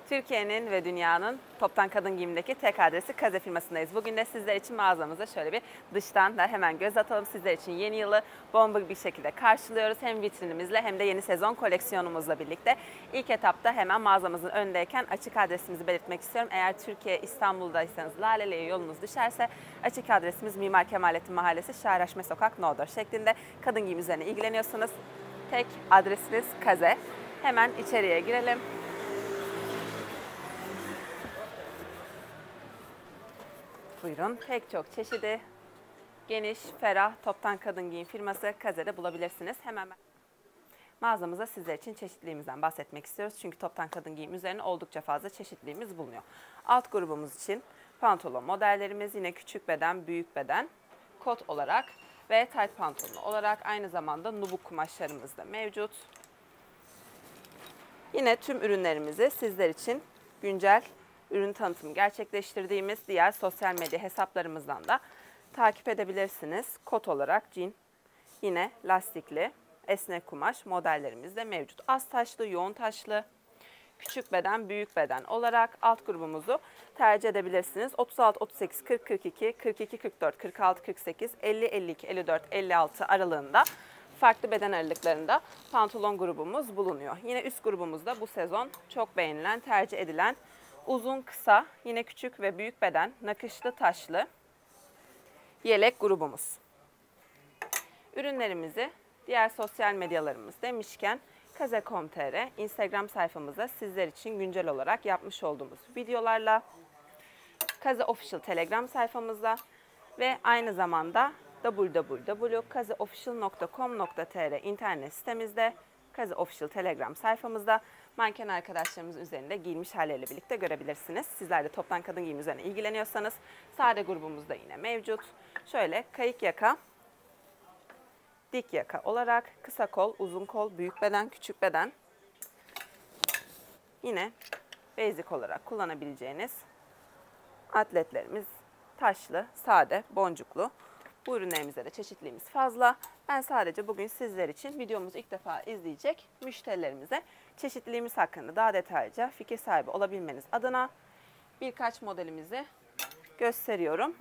Türkiye'nin ve dünyanın toptan kadın giyimindeki tek adresi Kaze firmasındayız. Bugün de sizler için mağazamıza şöyle bir dıştan da hemen göz atalım. Sizler için yeni yılı bomba bir şekilde karşılıyoruz. Hem vitrinimizle hem de yeni sezon koleksiyonumuzla birlikte. İlk etapta hemen mağazamızın önündeyken açık adresimizi belirtmek istiyorum. Eğer Türkiye, İstanbul'daysanız Laleli'ye yolunuz düşerse açık adresimiz Mimar Kemalettin Mahallesi, Şairaşme Sokak, No 4 şeklinde. Kadın giyim üzerine ilgileniyorsanız tek adresiniz Kaze. Hemen içeriye girelim. Buyurun. Pek çok çeşidi, geniş, ferah, toptan kadın giyim firması Kaze'de bulabilirsiniz. Hemen mağazamızda sizler için çeşitliliğimizden bahsetmek istiyoruz. Çünkü toptan kadın giyim üzerine oldukça fazla çeşitliliğimiz bulunuyor. Alt grubumuz için pantolon modellerimiz yine küçük beden, büyük beden, kot olarak ve tayt pantolon olarak aynı zamanda nubuk kumaşlarımız da mevcut. Yine tüm ürünlerimizi sizler için güncel ürün tanıtımı gerçekleştirdiğimiz diğer sosyal medya hesaplarımızdan da takip edebilirsiniz. Kot olarak jean, yine lastikli, esnek kumaş modellerimiz de mevcut. Az taşlı, yoğun taşlı, küçük beden, büyük beden olarak alt grubumuzu tercih edebilirsiniz. 36, 38, 40, 42, 42, 44, 46, 48, 50, 52, 54, 56 aralığında farklı beden aralıklarında pantolon grubumuz bulunuyor. Yine üst grubumuzda bu sezon çok beğenilen, tercih edilen uzun, kısa, yine küçük ve büyük beden, nakışlı, taşlı yelek grubumuz. Ürünlerimizi diğer sosyal medyalarımız demişken kaze.com.tr Instagram sayfamızda sizler için güncel olarak yapmış olduğumuz videolarla, Kaze Official Telegram sayfamızda ve aynı zamanda www.kazeofficial.com.tr internet sitemizde, Kaze Official Telegram sayfamızda manken arkadaşlarımızın üzerinde giyilmiş halleriyle birlikte görebilirsiniz. Sizler de toptan kadın giyim üzerine ilgileniyorsanız sade grubumuzda yine mevcut. Şöyle kayık yaka, dik yaka olarak kısa kol, uzun kol, büyük beden, küçük beden. Yine basic olarak kullanabileceğiniz atletlerimiz taşlı, sade, boncuklu. Bu ürünlerimizde de çeşitliliğimiz fazla. Ben sadece bugün sizler için videomuzu ilk defa izleyecek müşterilerimize çeşitliliğimiz hakkında daha detaylıca fikir sahibi olabilmeniz adına birkaç modelimizi gösteriyorum.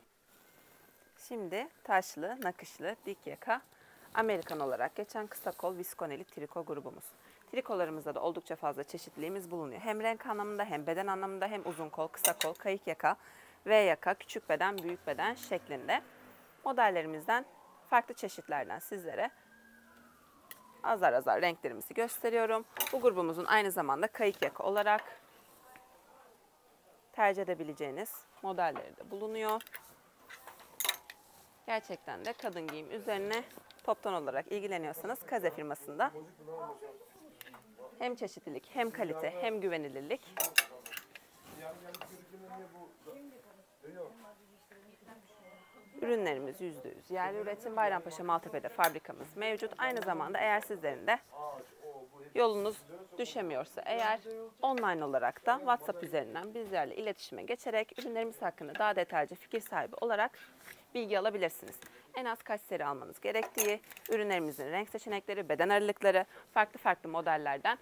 Şimdi taşlı, nakışlı, dik yaka, Amerikan olarak geçen kısa kol, viskoneli triko grubumuz. Trikolarımızda da oldukça fazla çeşitliliğimiz bulunuyor. Hem renk anlamında hem beden anlamında hem uzun kol, kısa kol, kayık yaka, V yaka, küçük beden, büyük beden şeklinde modellerimizden farklı çeşitlerden sizlere azar azar renklerimizi gösteriyorum. Bu grubumuzun aynı zamanda kayık yaka olarak tercih edebileceğiniz modelleri de bulunuyor. Gerçekten de kadın giyim üzerine toptan olarak ilgileniyorsanız Kaze firmasında hem çeşitlilik, hem kalite, hem güvenilirlik ürünlerimiz %100 yerli üretim. Bayrampaşa Maltepe'de fabrikamız mevcut. Aynı zamanda eğer sizlerin de yolunuz düşemiyorsa eğer online olarak da WhatsApp üzerinden bizlerle iletişime geçerek ürünlerimiz hakkında daha detaylıca fikir sahibi olarak bilgi alabilirsiniz. En az kaç seri almanız gerektiği, ürünlerimizin renk seçenekleri, beden aralıkları, farklı modellerden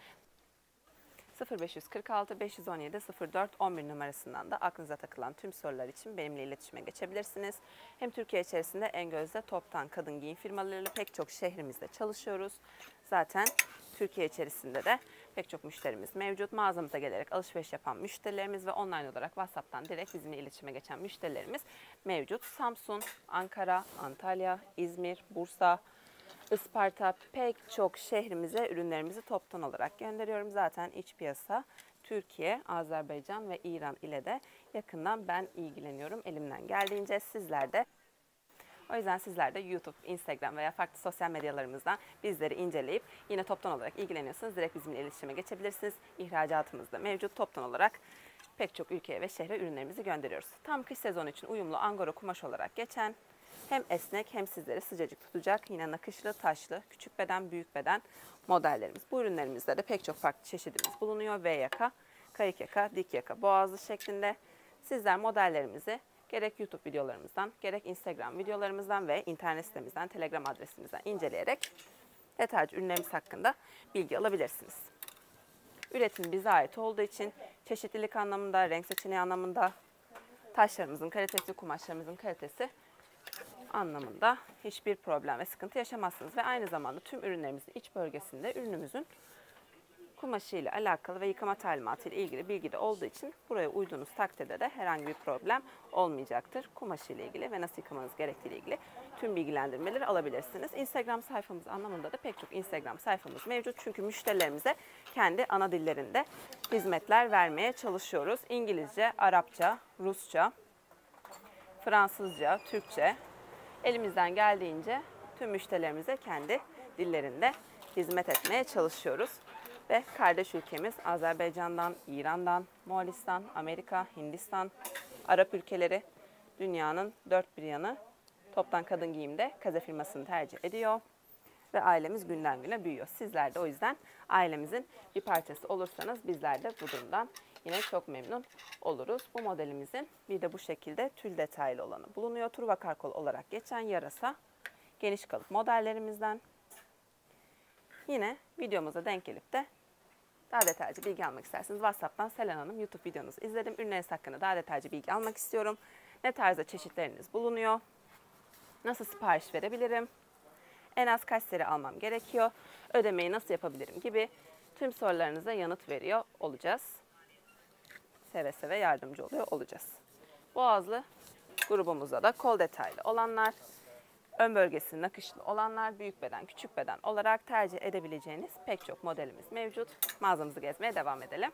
0546 517 04 11 numarasından da aklınıza takılan tüm sorular için benimle iletişime geçebilirsiniz. Hem Türkiye içerisinde en gözde toptan kadın giyim firmalarıyla pek çok şehrimizde çalışıyoruz. Zaten Türkiye içerisinde de pek çok müşterimiz mevcut. Mağazamıza gelerek alışveriş yapan müşterilerimiz ve online olarak WhatsApp'tan direkt bizimle iletişime geçen müşterilerimiz mevcut. Samsun, Ankara, Antalya, İzmir, Bursa, Isparta pek çok şehrimize ürünlerimizi toptan olarak gönderiyorum. Zaten iç piyasa Türkiye, Azerbaycan ve İran ile de yakından ben ilgileniyorum elimden geldiğince. O yüzden sizler de YouTube, Instagram veya farklı sosyal medyalarımızdan bizleri inceleyip yine toptan olarak ilgileniyorsanız direkt bizimle iletişime geçebilirsiniz. İhracatımız da mevcut. Toptan olarak pek çok ülkeye ve şehre ürünlerimizi gönderiyoruz. Tam kış sezonu için uyumlu angora kumaş olarak geçen hem esnek hem sizleri sıcacık tutacak yine nakışlı, taşlı, küçük beden, büyük beden modellerimiz. Bu ürünlerimizde de pek çok farklı çeşidimiz bulunuyor. V yaka, kayık yaka, dik yaka, boğazlı şeklinde. Sizler modellerimizi gerek YouTube videolarımızdan, gerek Instagram videolarımızdan ve internet sitemizden, Telegram adresimizden inceleyerek detaylıca ürünlerimiz hakkında bilgi alabilirsiniz. Üretim bize ait olduğu için çeşitlilik anlamında, renk seçeneği anlamında, taşlarımızın kalitesi, kumaşlarımızın kalitesi anlamında hiçbir problem ve sıkıntı yaşamazsınız. Ve aynı zamanda tüm ürünlerimizin iç bölgesinde ürünümüzün kumaşı ile alakalı ve yıkama talimatı ile ilgili bilgi de olduğu için buraya uyduğunuz takdirde de herhangi bir problem olmayacaktır. Kumaşı ile ilgili ve nasıl yıkamanız gerektiği ile ilgili tüm bilgilendirmeleri alabilirsiniz. Instagram sayfamız anlamında da pek çok Instagram sayfamız mevcut. Çünkü müşterilerimize kendi ana dillerinde hizmetler vermeye çalışıyoruz. İngilizce, Arapça, Rusça, Fransızca, Türkçe. Elimizden geldiğince tüm müşterilerimize kendi dillerinde hizmet etmeye çalışıyoruz. Ve kardeş ülkemiz Azerbaycan'dan, İran'dan, Moğolistan, Amerika, Hindistan, Arap ülkeleri, dünyanın dört bir yanı toptan kadın giyimde Kaze firmasını tercih ediyor. Ve ailemiz günden güne büyüyor. Sizler de o yüzden ailemizin bir parçası olursanız bizler de bu durumdan yine çok memnun oluruz. Bu modelimizin bir de bu şekilde tül detaylı olanı bulunuyor. Turva karkol olarak geçen yarasa geniş kalıp modellerimizden. Yine videomuza denk gelip de daha detaylıca bilgi almak isterseniz WhatsApp'tan Selen Hanım YouTube videonuzu izledim. Ürünleriniz hakkında daha detaylıca bilgi almak istiyorum. Ne tarzda çeşitleriniz bulunuyor? Nasıl sipariş verebilirim? En az kaç seri almam gerekiyor? Ödemeyi nasıl yapabilirim gibi tüm sorularınıza yanıt veriyor olacağız. Seve seve yardımcı oluyor olacağız. Boğazlı grubumuzda da kol detaylı olanlar, ön bölgesi nakışlı olanlar, büyük beden, küçük beden olarak tercih edebileceğiniz pek çok modelimiz mevcut. Mağazamızı gezmeye devam edelim.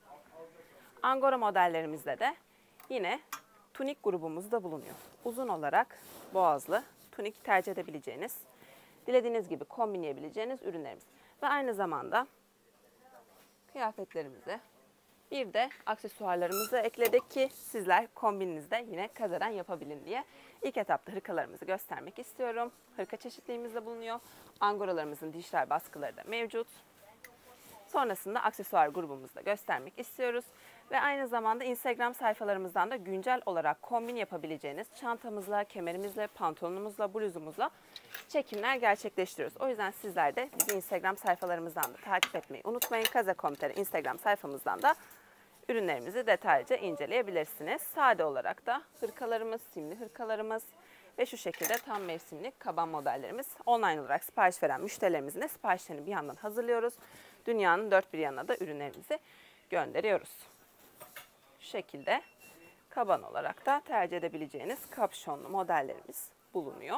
Angora modellerimizde de yine tunik grubumuzda bulunuyor. Uzun olarak boğazlı tunik tercih edebileceğiniz, dilediğiniz gibi kombinleyebileceğiniz ürünlerimiz. Ve aynı zamanda kıyafetlerimizi bir de aksesuarlarımızı ekledik ki sizler kombininizde yine kazeden yapabilin diye. İlk etapta hırkalarımızı göstermek istiyorum. Hırka çeşitliğimiz de bulunuyor. Angoralarımızın dijital baskıları da mevcut. Sonrasında aksesuar grubumuzda göstermek istiyoruz. Ve aynı zamanda Instagram sayfalarımızdan da güncel olarak kombin yapabileceğiniz çantamızla, kemerimizle, pantolonumuzla, bluzumuzla çekimler gerçekleştiriyoruz. O yüzden sizler de bizi Instagram sayfalarımızdan da takip etmeyi unutmayın. Kaze.com.tr Instagram sayfamızdan da ürünlerimizi detaylıca inceleyebilirsiniz. Sade olarak da hırkalarımız, simli hırkalarımız ve şu şekilde tam mevsimli kaban modellerimiz. Online olarak sipariş veren müşterilerimizin de siparişlerini bir yandan hazırlıyoruz. Dünyanın dört bir yanına da ürünlerimizi gönderiyoruz. Şu şekilde kaban olarak da tercih edebileceğiniz kapşonlu modellerimiz bulunuyor.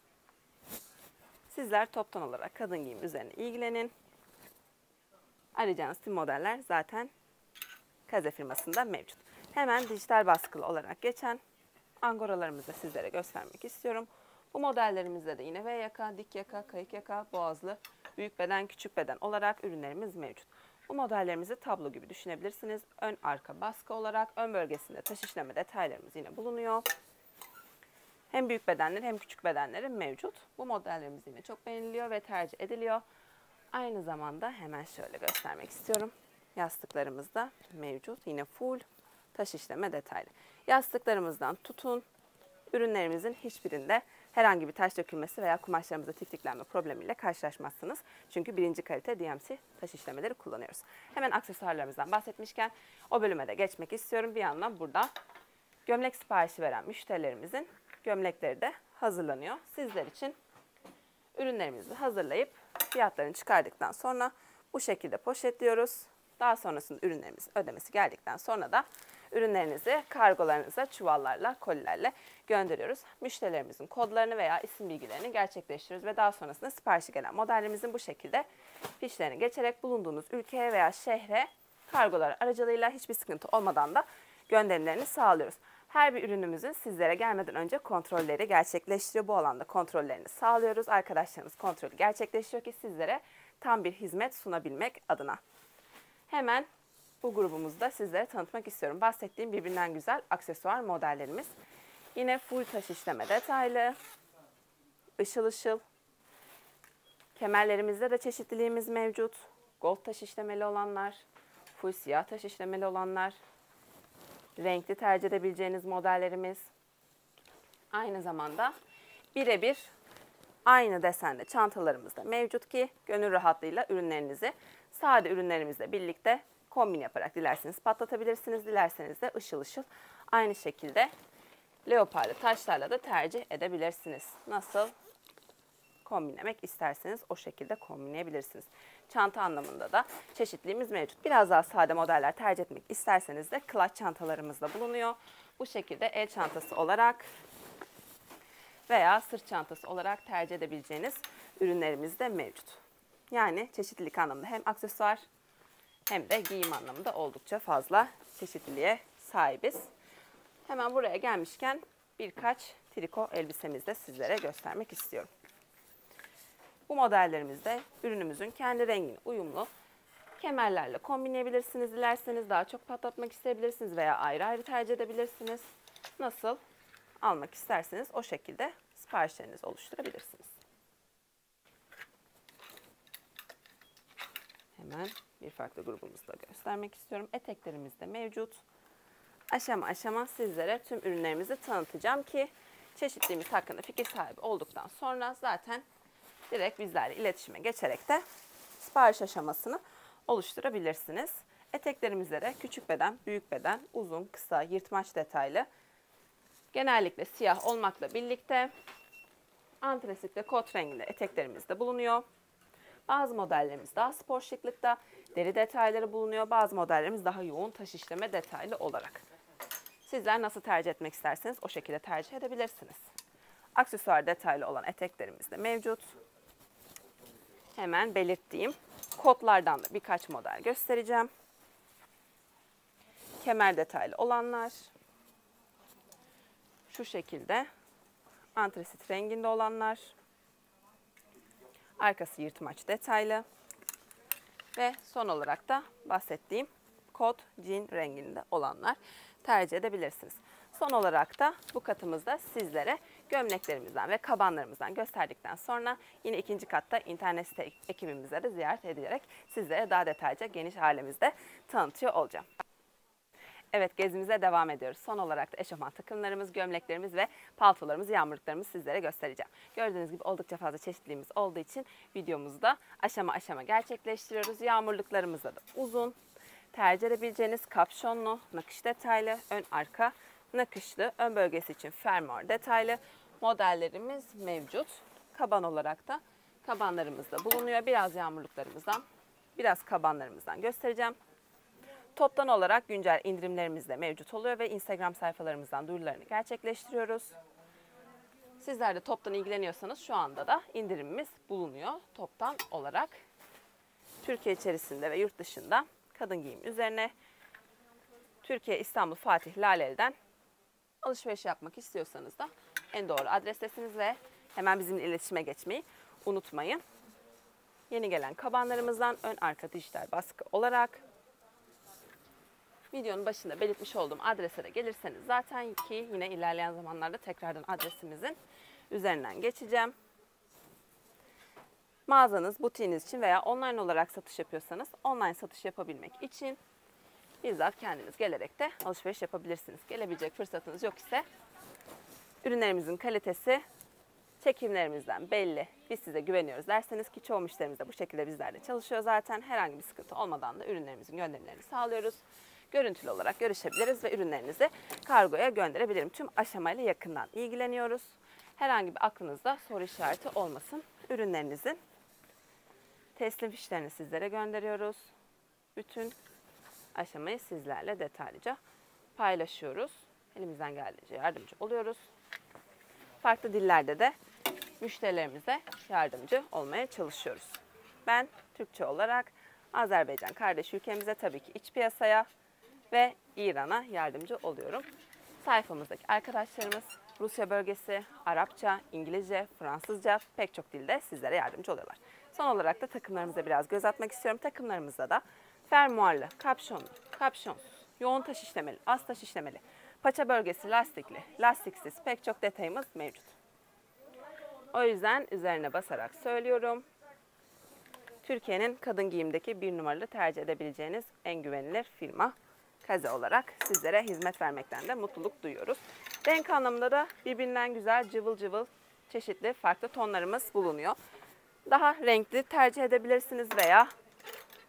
Sizler toptan olarak kadın giyim üzerine ilgilenin. Arayacağınız tüm modeller zaten Kaze firmasında mevcut. Hemen dijital baskılı olarak geçen angoralarımızı da sizlere göstermek istiyorum. Bu modellerimizde de yine V yaka, dik yaka, kayık yaka, boğazlı, büyük beden, küçük beden olarak ürünlerimiz mevcut. Bu modellerimizi tablo gibi düşünebilirsiniz. Ön arka baskı olarak ön bölgesinde taş işleme detaylarımız yine bulunuyor. Hem büyük bedenleri hem küçük bedenleri mevcut. Bu modellerimiz yine çok beğeniliyor ve tercih ediliyor. Aynı zamanda hemen şöyle göstermek istiyorum. Yastıklarımız da mevcut. Yine full taş işleme detaylı. Yastıklarımızdan tutun, ürünlerimizin hiçbirinde herhangi bir taş dökülmesi veya kumaşlarımızda tiftiklenme problemiyle karşılaşmazsınız. Çünkü birinci kalite DMC taş işlemeleri kullanıyoruz. Hemen aksesuarlarımızdan bahsetmişken o bölüme de geçmek istiyorum. Bir yandan burada gömlek siparişi veren müşterilerimizin gömlekleri de hazırlanıyor. Sizler için ürünlerimizi hazırlayıp fiyatlarını çıkardıktan sonra bu şekilde poşetliyoruz. Daha sonrasında ürünlerimizin ödemesi geldikten sonra da ürünlerinizi kargolarınıza çuvallarla, kolilerle gönderiyoruz. Müşterilerimizin kodlarını veya isim bilgilerini gerçekleştiriyoruz ve daha sonrasında siparişi gelen modellerimizin bu şekilde fişlerini geçerek bulunduğunuz ülkeye veya şehre kargolar aracılığıyla hiçbir sıkıntı olmadan da gönderimlerini sağlıyoruz. Her bir ürünümüzün sizlere gelmeden önce kontrolleri gerçekleştiriyor. Bu alanda kontrollerini sağlıyoruz. Arkadaşlarımız kontrolü gerçekleştiriyor ki sizlere tam bir hizmet sunabilmek adına. Hemen bu grubumuzda sizlere tanıtmak istiyorum. Bahsettiğim birbirinden güzel aksesuar modellerimiz. Yine full taş işleme detaylı, ışıl ışıl. Kemerlerimizde de çeşitliliğimiz mevcut. Gold taş işlemeli olanlar, full siyah taş işlemeli olanlar, renkli tercih edebileceğiniz modellerimiz. Aynı zamanda birebir aynı desende çantalarımız da mevcut ki gönül rahatlığıyla ürünlerinizi sade ürünlerimizle birlikte kombin yaparak dilerseniz patlatabilirsiniz, dilerseniz de ışıl ışıl aynı şekilde leoparlı taşlarla da tercih edebilirsiniz. Nasıl kombinlemek isterseniz o şekilde kombinleyebilirsiniz. Çanta anlamında da çeşitliliğimiz mevcut. Biraz daha sade modeller tercih etmek isterseniz de clutch çantalarımız da bulunuyor. Bu şekilde el çantası olarak veya sırt çantası olarak tercih edebileceğiniz ürünlerimiz de mevcut. Yani çeşitlilik anlamında hem aksesuar hem de giyim anlamında oldukça fazla çeşitliliğe sahibiz. Hemen buraya gelmişken birkaç triko elbisemizi de sizlere göstermek istiyorum. Bu modellerimizde ürünümüzün kendi rengine uyumlu kemerlerle kombinleyebilirsiniz. Dilerseniz daha çok patlatmak isteyebilirsiniz veya ayrı ayrı tercih edebilirsiniz. Nasıl almak isterseniz o şekilde siparişlerinizi oluşturabilirsiniz. Hemen bir farklı grubumuzu da göstermek istiyorum. Eteklerimiz de mevcut. Aşama aşama sizlere tüm ürünlerimizi tanıtacağım ki çeşitliliğimiz hakkında fikir sahibi olduktan sonra zaten direkt bizlerle iletişime geçerek de sipariş aşamasını oluşturabilirsiniz. Eteklerimizde de küçük beden, büyük beden, uzun, kısa, yırtmaç detaylı. Genellikle siyah olmakla birlikte antresit ve kot renginde eteklerimiz de bulunuyor. Bazı modellerimiz daha spor şıklıkta, deri detayları bulunuyor. Bazı modellerimiz daha yoğun taş işleme detaylı olarak. Sizler nasıl tercih etmek isterseniz o şekilde tercih edebilirsiniz. Aksesuar detaylı olan eteklerimiz de mevcut. Hemen belirttiğim kotlardan da birkaç model göstereceğim. Kemer detaylı olanlar. Şu şekilde antresit renginde olanlar. Arkası yırtmaç detaylı. Ve son olarak da bahsettiğim kot jean renginde olanlar tercih edebilirsiniz. Son olarak da bu katımızda sizlere gömleklerimizden ve kabanlarımızdan gösterdikten sonra yine ikinci katta internet site ekibimize de ziyaret edilerek sizlere daha detaylıca geniş halimizde tanıtıyor olacağım. Evet, gezimize devam ediyoruz. Son olarak da eşofman takımlarımız, gömleklerimiz ve paltolarımız, yağmurluklarımızı sizlere göstereceğim. Gördüğünüz gibi oldukça fazla çeşitliliğimiz olduğu için videomuzu da aşama aşama gerçekleştiriyoruz. Yağmurluklarımızda da uzun, tercih edebileceğiniz kapşonlu, nakış detaylı, ön arka nakışlı, ön bölgesi için fermuar detaylı modellerimiz mevcut. Kaban olarak da kabanlarımız da bulunuyor. Biraz yağmurluklarımızdan, biraz kabanlarımızdan göstereceğim. Toptan olarak güncel indirimlerimiz de mevcut oluyor ve Instagram sayfalarımızdan duyurularını gerçekleştiriyoruz. Sizler de toptan ilgileniyorsanız şu anda da indirimimiz bulunuyor toptan olarak. Türkiye içerisinde ve yurt dışında kadın giyim üzerine Türkiye İstanbul Fatih Laleli'den alışveriş yapmak istiyorsanız da en doğru adrestesiniz ve hemen bizimle iletişime geçmeyi unutmayın. Yeni gelen kabanlarımızdan ön arka dijital baskı olarak videonun başında belirtmiş olduğum adrese de gelirseniz zaten ki yine ilerleyen zamanlarda tekrardan adresimizin üzerinden geçeceğim. Mağazanız, butiğiniz için veya online olarak satış yapıyorsanız online satış yapabilmek için bizzat kendiniz gelerek de alışveriş yapabilirsiniz. Gelebilecek fırsatınız yok ise ürünlerimizin kalitesi çekimlerimizden belli. Biz size güveniyoruz derseniz ki çoğu müşterimiz de bu şekilde bizlerle çalışıyor zaten. Herhangi bir sıkıntı olmadan da ürünlerimizin gönderimlerini sağlıyoruz. Görüntülü olarak görüşebiliriz ve ürünlerinizi kargoya gönderebilirim. Tüm aşamayla yakından ilgileniyoruz. Herhangi bir aklınızda soru işareti olmasın. Ürünlerinizin teslim fişlerini sizlere gönderiyoruz. Bütün aşamayı sizlerle detaylıca paylaşıyoruz. Elimizden geldiğince yardımcı oluyoruz. Farklı dillerde de müşterilerimize yardımcı olmaya çalışıyoruz. Ben Türkçe olarak Azerbaycan kardeş ülkemize, tabii ki iç piyasaya ve İran'a yardımcı oluyorum. Sayfamızdaki arkadaşlarımız Rusya bölgesi, Arapça, İngilizce, Fransızca pek çok dilde sizlere yardımcı oluyorlar. Son olarak da takımlarımıza biraz göz atmak istiyorum. Takımlarımızda da fermuarlı, kapşonlu, kapşonsuz, yoğun taş işlemeli, az taş işlemeli, paça bölgesi lastikli, lastiksiz pek çok detayımız mevcut. O yüzden üzerine basarak söylüyorum. Türkiye'nin kadın giyimdeki bir numaralı tercih edebileceğiniz en güvenilir firma Kaze olarak sizlere hizmet vermekten de mutluluk duyuyoruz. Renk anlamında da birbirinden güzel, cıvıl cıvıl, çeşitli farklı tonlarımız bulunuyor. Daha renkli tercih edebilirsiniz veya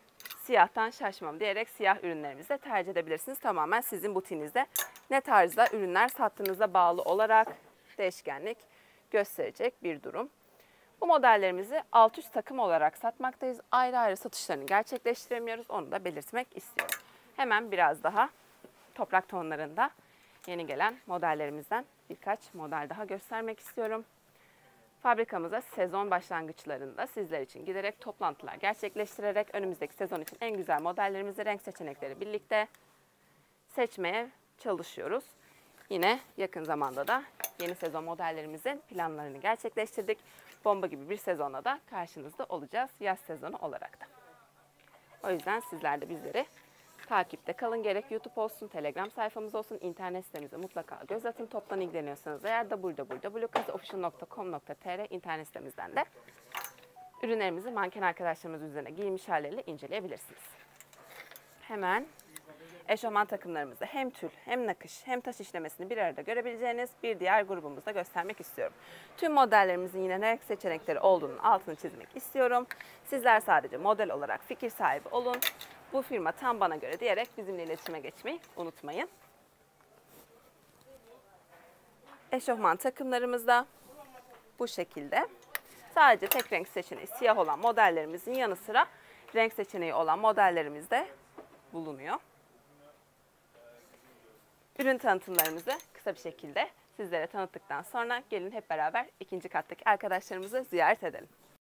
siyahtan şaşmam diyerek siyah ürünlerimizi de tercih edebilirsiniz. Tamamen sizin butiğinizde ne tarzda ürünler sattığınıza bağlı olarak değişkenlik gösterecek bir durum. Bu modellerimizi alt üst takım olarak satmaktayız. Ayrı ayrı satışlarını gerçekleştiremiyoruz. Onu da belirtmek istiyorum. Hemen biraz daha toprak tonlarında yeni gelen modellerimizden birkaç model daha göstermek istiyorum. Fabrikamıza sezon başlangıçlarında sizler için giderek toplantılar gerçekleştirerek önümüzdeki sezon için en güzel modellerimizi, renk seçenekleri birlikte seçmeye çalışıyoruz. Yine yakın zamanda da yeni sezon modellerimizin planlarını gerçekleştirdik. Bomba gibi bir sezonla da karşınızda olacağız yaz sezonu olarak da. O yüzden sizler de bizleri takipte kalın. Gerek YouTube olsun, Telegram sayfamız olsun, internet sitemize mutlaka göz atın. Toptan ilgileniyorsanız eğer www.kazaofficial.com.tr internet sitemizden de ürünlerimizi manken arkadaşlarımız üzerine giymiş halleriyle inceleyebilirsiniz. Hemen eşofman takımlarımızda hem tül, hem nakış, hem taş işlemesini bir arada görebileceğiniz bir diğer grubumuzda göstermek istiyorum. Tüm modellerimizin yine renk seçenekleri olduğunun altını çizmek istiyorum. Sizler sadece model olarak fikir sahibi olun. Bu firma tam bana göre diyerek bizimle iletişime geçmeyi unutmayın. Eşofman takımlarımızda bu şekilde. Sadece tek renk seçeneği siyah olan modellerimizin yanı sıra renk seçeneği olan modellerimiz de bulunuyor. Ürün tanıtımlarımızı kısa bir şekilde sizlere tanıttıktan sonra gelin hep beraber ikinci kattaki arkadaşlarımızı ziyaret edelim.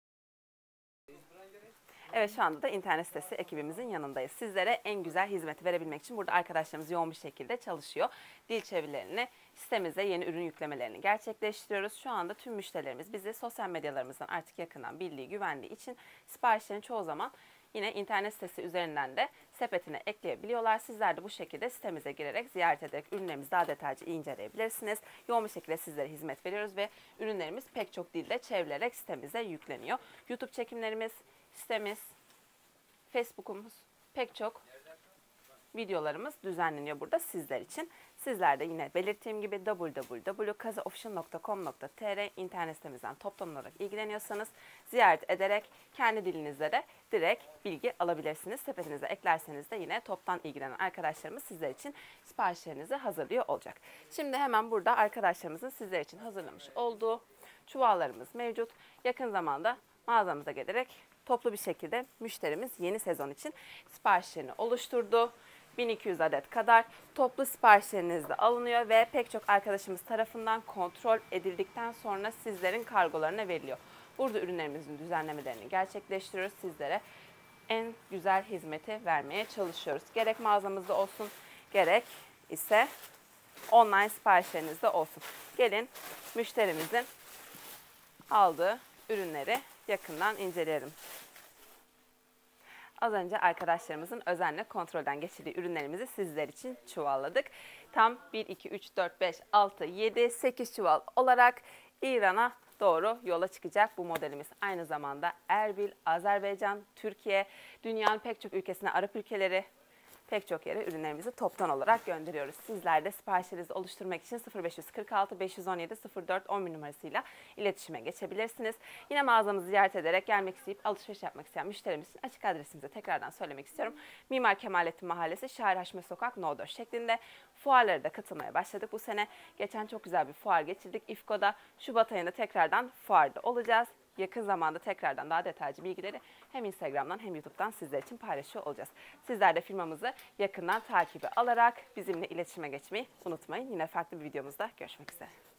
Evet, şu anda da internet sitesi ekibimizin yanındayız. Sizlere en güzel hizmeti verebilmek için burada arkadaşlarımız yoğun bir şekilde çalışıyor. Dil çevirilerini, sitemize yeni ürün yüklemelerini gerçekleştiriyoruz. Şu anda tüm müşterilerimiz bizi sosyal medyalarımızdan artık yakından bildiği, güvendiği için siparişlerini çoğu zaman yine internet sitesi üzerinden de sepetine ekleyebiliyorlar. Sizler de bu şekilde sitemize girerek, ziyaret ederek ürünlerimizi daha detaylıca inceleyebilirsiniz. Yoğun bir şekilde sizlere hizmet veriyoruz ve ürünlerimiz pek çok dilde çevrilerek sitemize yükleniyor. YouTube çekimlerimiz, sitemiz, Facebook'umuz, pek çok videolarımız düzenleniyor burada sizler için. Sizler de yine belirttiğim gibi www.kazaofficial.com.tr internet sitemizden toptan olarak ilgileniyorsanız ziyaret ederek kendi dilinizde de direkt bilgi alabilirsiniz. Sepetinize eklerseniz de yine toptan ilgilenen arkadaşlarımız sizler için siparişlerinizi hazırlıyor olacak. Şimdi hemen burada arkadaşlarımızın sizler için hazırlamış olduğu çuvallarımız mevcut. Yakın zamanda mağazamıza gelerek toplu bir şekilde müşterimiz yeni sezon için siparişlerini oluşturdu. 1200 adet kadar toplu siparişleriniz de alınıyor ve pek çok arkadaşımız tarafından kontrol edildikten sonra sizlerin kargolarına veriliyor. Burada ürünlerimizin düzenlemelerini gerçekleştiriyoruz. Sizlere en güzel hizmeti vermeye çalışıyoruz. Gerek mağazamızda olsun, gerek ise online siparişlerinizde olsun. Gelin müşterimizin aldığı ürünleri yakından inceleyelim. Az önce arkadaşlarımızın özenle kontrolden geçirdiği ürünlerimizi sizler için çuvalladık. Tam 1, 2, 3, 4, 5, 6, 7, 8 çuval olarak İran'a doğru yola çıkacak bu modelimiz. Aynı zamanda Erbil, Azerbaycan, Türkiye, dünyanın pek çok ülkesine, Arap ülkeleri, pek çok yere ürünlerimizi toptan olarak gönderiyoruz. Sizler de siparişlerinizi oluşturmak için 0546 517 04 11 numarasıyla iletişime geçebilirsiniz. Yine mağazamızı ziyaret ederek gelmek isteyip alışveriş yapmak isteyen müşterimiz için açık adresimizi tekrardan söylemek istiyorum. Mimar Kemalettin Mahallesi, Şair Haşmet Sokak No. 4 şeklinde fuarlara da katılmaya başladık bu sene. Geçen çok güzel bir fuar geçirdik İFKO'da. Şubat ayında tekrardan fuarda olacağız. Yakın zamanda tekrardan daha detaylı bilgileri hem Instagram'dan hem YouTube'dan sizler için paylaşıyor olacağız. Sizler de firmamızı yakından takibe alarak bizimle iletişime geçmeyi unutmayın. Yine farklı bir videomuzda görüşmek üzere.